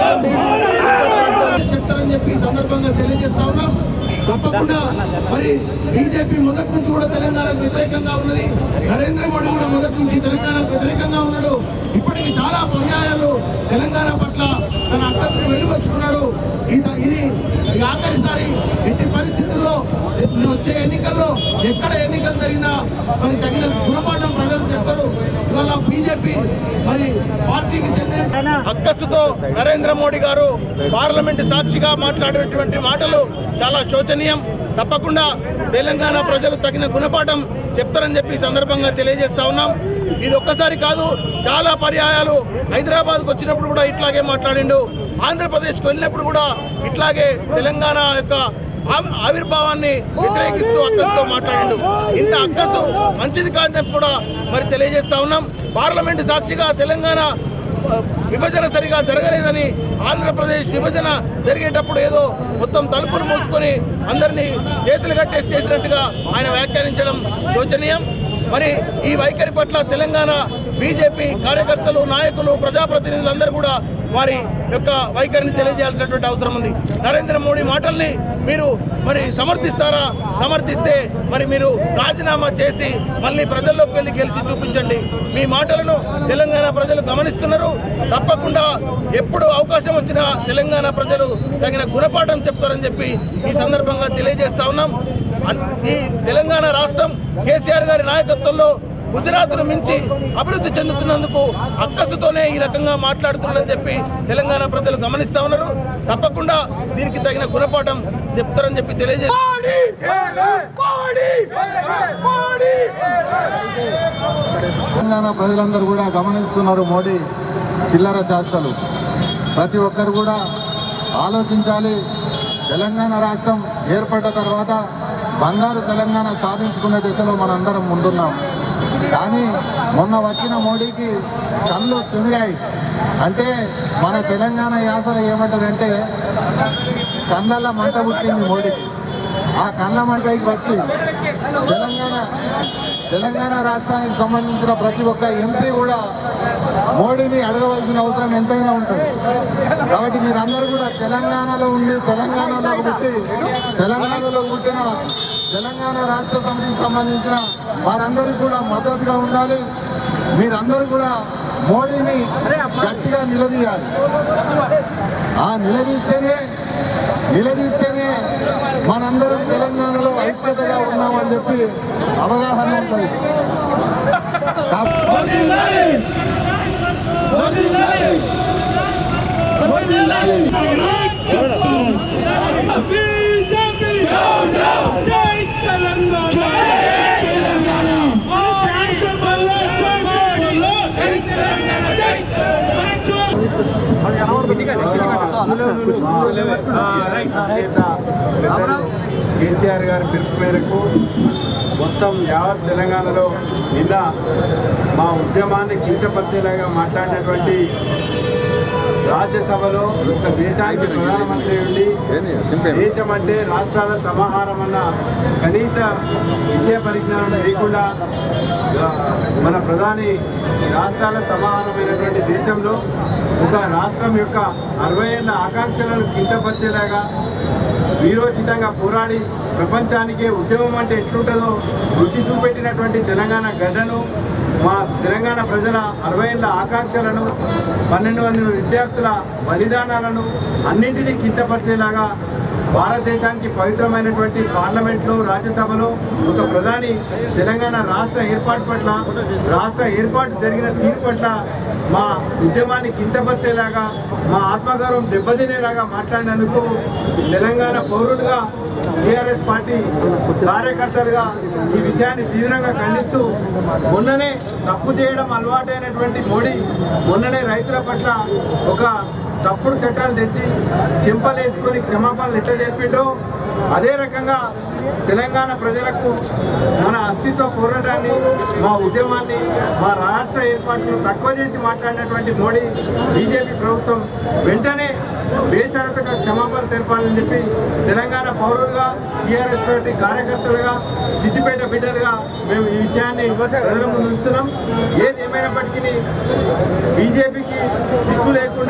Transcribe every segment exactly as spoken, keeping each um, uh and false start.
చెప్తారని చెప్పి ఈ సందర్భంగా తెలియజేస్తా ఉన్నాం. తప్పకుండా మరి బీజేపీ మొదటి నుంచి కూడా తెలంగాణకు వ్యతిరేకంగా ఉన్నది. నరేంద్ర మోడీ కూడా మొదటి నుంచి తెలంగాణకు వ్యతిరేకంగా ఉన్నాడు. ఇప్పటికి చాలా పర్యాయాలు తెలంగాణ పట్ల తన అక్కసును వెలువచ్చుకున్నాడు. ఇది ఆఖరిసారి ఎట్టి పరిస్థితుల్లో వచ్చే ఎన్నికల్లో ఎక్కడ ఎన్నికలు జరిగినా మరి తగిన గుణపాఠం ప్రజలు చెప్తారు. ఇవాళ బీజేపీ మరి పార్టీకి చెందిన అక్కసుతో నరేంద్ర మోడీ గారు పార్లమెంట్ సాక్షిగా మాట్లాడినటువంటి మాటలు చాలా శోచనీయం. తప్పకుండా తెలంగాణ ప్రజలు తగిన గుణపాఠం చెప్తారని చెప్పి సందర్భంగా తెలియజేస్తా ఉన్నాం. ఇది ఒక్కసారి కాదు, చాలా పర్యాయాలు హైదరాబాద్కు వచ్చినప్పుడు కూడా ఇట్లాగే మాట్లాడిండు. ఆంధ్రప్రదేశ్కి వెళ్ళినప్పుడు కూడా ఇట్లాగే తెలంగాణ యొక్క ఆవిర్భావాన్ని వ్యతిరేకిస్తూ అక్కసుతో మాట్లాడిండు. ఇంత అక్కసు మంచిది కాదని కూడా మరి తెలియజేస్తా ఉన్నాం. పార్లమెంటు సాక్షిగా తెలంగాణ విభజన సరిగా జరగలేదని, ఆంధ్రప్రదేశ్ విభజన జరిగేటప్పుడు ఏదో మొత్తం తలుపులు మూసుకొని అందరినీ చేతులు కట్టేసి చేసినట్టుగా ఆయన వ్యాఖ్యానించడం శోచనీయం. మరి ఈ వైఖరి పట్ల తెలంగాణ బీజేపీ కార్యకర్తలు, నాయకులు, ప్రజాప్రతినిధులందరూ కూడా వారి యొక్క వైఖరిని తెలియజేయాల్సినటువంటి అవసరం ఉంది. నరేంద్ర మోడీ మాటల్ని మీరు మరి సమర్థిస్తారా? సమర్థిస్తే మరి మీరు రాజీనామా చేసి మళ్ళీ ప్రజల్లోకి వెళ్ళి గెలిచి చూపించండి. మీ మాటలను తెలంగాణ ప్రజలు గమనిస్తున్నారు. తప్పకుండా ఎప్పుడు అవకాశం వచ్చినా తెలంగాణ ప్రజలు తగిన గుణపాఠం చెప్తారని చెప్పి ఈ సందర్భంగా తెలియజేస్తా ఉన్నాం. ఈ తెలంగాణ రాష్ట్రం కేసీఆర్ గారి నాయకత్వంలో గుజరాత్ను మించి అభివృద్ధి చెందుతున్నందుకు అక్కసుతోనే ఈ రకంగా మాట్లాడుతున్నారని చెప్పి తెలంగాణ ప్రజలు గమనిస్తా ఉన్నారు. తప్పకుండా దీనికి తగిన గుణపాఠం చెప్తారని చెప్పి తెలియజేస్తారు. తెలంగాణ ప్రజలందరూ కూడా గమనిస్తున్నారు మోడీ చిల్లర చేష్టలు. ప్రతి ఒక్కరు కూడా ఆలోచించాలి. తెలంగాణ రాష్ట్రం ఏర్పడ్డ తర్వాత బంగారు తెలంగాణ సాధించుకునే దిశలో మనందరం ముందున్నాం. కానీ మొన్న వచ్చిన మోడీకి కళ్ళు చెదిరాయి. అంటే మన తెలంగాణ యాసలో ఏమంటారంటే కళ్ళ మంట పుట్టింది మోడీకి. ఆ కళ్ళ మంటకి వచ్చి తెలంగాణ తెలంగాణ రాష్ట్రానికి సంబంధించిన ప్రతి ఒక్క ఎంపీ కూడా మోడీని అడగవలసిన అవసరం ఎంతైనా ఉంటుంది. కాబట్టి మీరందరూ కూడా తెలంగాణలో ఉండి తెలంగాణలో పుట్టి తెలంగాణలో పుట్టిన తెలంగాణ రాష్ట్ర సమితికి సంబంధించిన వారందరికీ కూడా మద్దతుగా ఉండాలి. మీరందరూ కూడా మోడీని గట్టిగా నిలదీయాలి. ఆ నిలదీస్తేనే నిలదీస్తేనే మనందరం తెలంగాణలో ఐక్యతగా ఉన్నామని చెప్పి అవగాహన ఉంటుంది. కేసీఆర్ గారి పిలుపు మేరకు మొత్తం యావత్ తెలంగాణలో నిన్న మా ఉద్యమాన్ని కించపరిచేలాగా మాట్లాడినటువంటి రాజ్యసభలో ఒక దేశానికి ప్రధానమంత్రి ఉండి దేశం అంటే రాష్ట్రాల సమాహారం అన్న కనీస విషయ పరిజ్ఞానం లేకుండా మన ప్రధాని రాష్ట్రాల సమాహారమైనటువంటి దేశంలో ఒక రాష్ట్రం యొక్క అరవై ఏళ్ళ ఆకాంక్షలను కించపరిచేలాగా వీరోచితంగా పోరాడి ప్రపంచానికే ఉద్యమం అంటే ఎట్లుంటుందో రుచి చూపెట్టినటువంటి తెలంగాణ గడ్డను, మా తెలంగాణ ప్రజల అరవై ఏళ్ళ ఆకాంక్షలను, పన్నెండు మంది విద్యార్థుల బలిదానాలను అన్నింటినీ కించపరిచేలాగా భారతదేశానికి పవిత్రమైనటువంటి పార్లమెంట్లో, రాజ్యసభలో ఒక ప్రధాని తెలంగాణ రాష్ట్ర ఏర్పాటు పట్ల, రాష్ట్ర ఏర్పాటు జరిగిన తీరు పట్ల మా ఉద్యమాన్ని కించపరిచేలాగా, మా ఆత్మగౌరవం దెబ్బతినేలాగా మాట్లాడినందుకు తెలంగాణ పౌరులుగా, టీఆర్ఎస్ పార్టీ కార్యకర్తలుగా ఈ విషయాన్ని తీవ్రంగా ఖండిస్తూ, మొన్ననే తప్పు చేయడం అలవాటైనటువంటి మోడీ మొన్ననే రైతుల పట్ల ఒక తప్పుడు చట్టాలు తెచ్చి చెంపలేసుకొని క్షమాపణలు ఎట్లా చెప్పిండో అదే రకంగా తెలంగాణ ప్రజలకు మన అస్తిత్వ పోరాటాన్ని, మా ఉద్యమాన్ని, మా రాష్ట్ర ఏర్పాటును తక్కువ చేసి మాట్లాడినటువంటి మోడీ బీజేపీ ప్రభుత్వం వెంటనే బేషరతుగా క్షమాపణ తెలపాలని చెప్పి తెలంగాణ పౌరులుగా, టీఆర్ఎస్ పార్టీ కార్యకర్తలుగా, సిద్దిపేట బిడ్డలుగా మేము ఈ విషయాన్ని ప్రజల ముందు ఉంచుతున్నాం. ఏది ఏమైనప్పటికీ బీజేపీకి సిగ్గు లేకుండా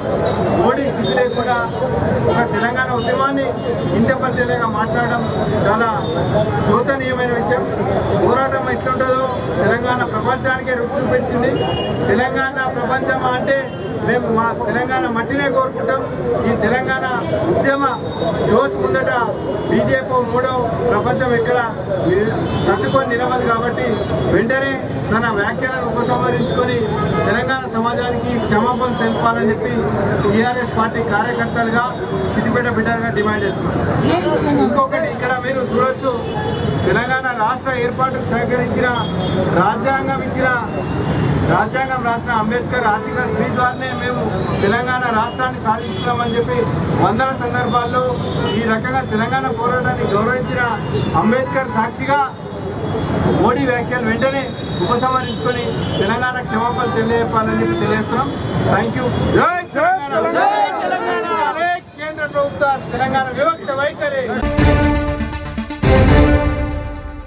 మోడీ సిగ్గు లేకుండా ఒక తెలంగాణ ఉద్యమాన్ని కించపరిచేలాగా మాట్లాడడం చాలా శోచనీయమైన విషయం. పోరాటం ఎట్లుంటుందో తెలంగాణ ప్రపంచానికే రుచి చూపించింది. తెలంగాణ ప్రపంచం అంటే మేము మా తెలంగాణ మట్టినే కోరుకుంటాం. ఈ తెలంగాణ ఉద్యమ జోష్ ముందట బీజేపీ మూడో ప్రపంచం ఎక్కడ తట్టుకొని నిలవదు. కాబట్టి వెంటనే తన వ్యాఖ్యలను ఉపసంహరించుకొని తెలంగాణ సమాజానికి క్షమాపణ తెలపాలని చెప్పి టీఆర్ఎస్ పార్టీ కార్యకర్తలుగా సిద్దిపేట బిడ్డలుగా డిమాండ్ చేస్తున్నారు. ఇంకొకటి ఇక్కడ మీరు చూడొచ్చు, తెలంగాణ రాష్ట్ర ఏర్పాటుకు సహకరించిన రాజ్యాంగం ఇచ్చిన రాజ్యాంగం రాసిన అంబేద్కర్ ఆర్టికల్ త్రీ ద్వారానే మేము తెలంగాణ రాష్ట్రాన్ని సాధించుకున్నామని చెప్పి వందల సందర్భాల్లో ఈ రకంగా తెలంగాణ పోరాటాన్ని గౌరవించిన అంబేద్కర్ సాక్షిగా మోడీ వ్యాఖ్యలు వెంటనే ఉపసంహరించుకొని తెలంగాణ క్షమాపణ తెలియజేయాలని చెప్పి తెలియజేస్తున్నాం. Thank you. జై తెలంగాణ. కేంద్ర ప్రభుత్వ తెలంగాణ వివక్ష వైఖరి.